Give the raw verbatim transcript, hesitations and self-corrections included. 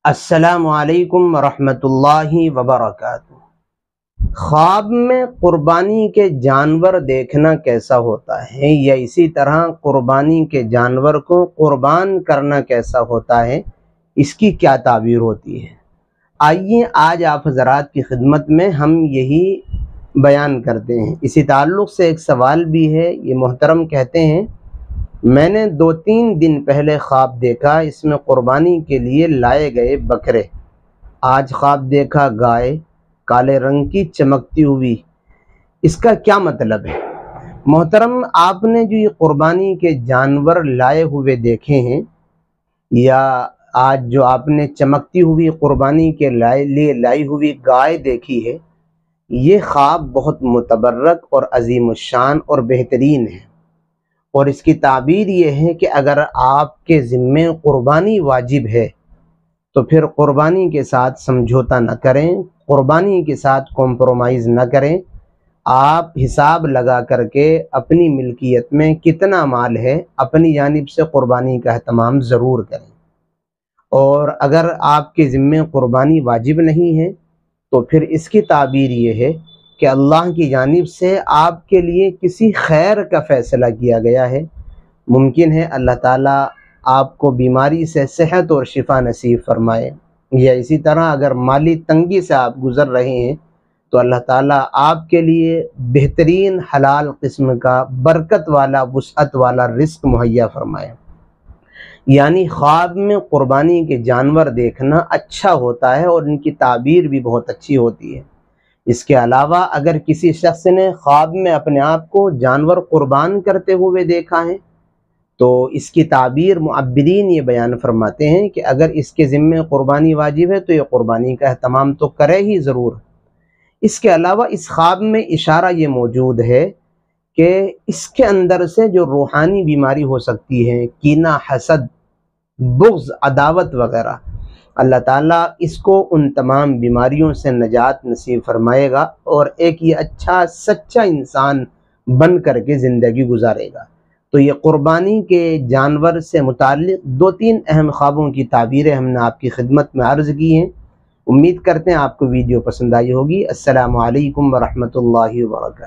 السلام علیکم ورحمۃ اللہ وبرکاتہ۔ خواب میں قربانی کے جانور دیکھنا کیسا ہوتا ہے، یا اسی طرح قربانی کے جانور کو قربان کرنا کیسا ہوتا ہے، اس کی کیا تعبیر ہوتی ہے؟ آئیے آج آپ حضرات کی خدمت میں ہم یہی بیان کرتے ہیں۔ اسی تعلق سے ایک سوال بھی ہے۔ یہ محترم کہتے ہیں، میں نے دو تین دن پہلے خواب دیکھا، اس میں قربانی کے لیے لائے گئے بکرے۔ آج خواب دیکھا گائے کالے رنگ کی چمکتی ہوئی، اس کا کیا مطلب ہے؟ محترم، آپ نے جو یہ قربانی کے جانور لائے ہوئے دیکھے ہیں، یا آج جو آپ نے چمکتی ہوئی قربانی کے لیے لائی ہوئی گائے دیکھی ہے، یہ خواب بہت متبرک اور عظیم الشان اور بہترین ہے، اور اس کی تعبیر یہ ہے کہ اگر آپ کے ذمے قربانی واجب ہے تو پھر قربانی کے ساتھ سمجھوتا نہ کریں، قربانی کے ساتھ کمپرومائز نہ کریں۔ آپ حساب لگا کر کے اپنی ملکیت میں کتنا مال ہے، اپنی جانب سے قربانی کا اہتمام ضرور کریں۔ اور اگر آپ کے ذمے قربانی واجب نہیں ہے تو پھر اس کی تعبیر یہ ہے کہ اللہ کی جانب سے آپ کے لیے کسی خیر کا فیصلہ کیا گیا ہے۔ ممکن ہے اللہ تعالیٰ آپ کو بیماری سے صحت اور شفا نصیب فرمائے، یا اسی طرح اگر مالی تنگی سے آپ گزر رہے ہیں تو اللہ تعالیٰ آپ کے لیے بہترین حلال قسم کا برکت والا وسعت والا رزق مہیا فرمائے۔ یعنی خواب میں قربانی کے جانور دیکھنا اچھا ہوتا ہے، اور ان کی تعبیر بھی بہت اچھی ہوتی ہے۔ اس کے علاوہ اگر کسی شخص نے خواب میں اپنے آپ کو جانور قربان کرتے ہوئے دیکھا ہے تو اس کی تعبیر معبرین یہ بیان فرماتے ہیں کہ اگر اس کے ذمے قربانی واجب ہے تو یہ قربانی کا اہتمام تو کرے ہی ضرور۔ اس کے علاوہ اس خواب میں اشارہ یہ موجود ہے کہ اس کے اندر سے جو روحانی بیماری ہو سکتی ہے، کینہ، حسد، بغض، عداوت وغیرہ، اللہ تعالیٰ اس کو ان تمام بیماریوں سے نجات نصیب فرمائے گا، اور ایک یہ اچھا سچا انسان بن کر کے زندگی گزارے گا۔ تو یہ قربانی کے جانور سے متعلق دو تین اہم خوابوں کی تعبیریں ہم نے آپ کی خدمت میں عرض کی ہیں۔ امید کرتے ہیں آپ کو ویڈیو پسند آئی ہوگی۔ السلام علیکم ورحمۃ اللہ وبرکاتہ۔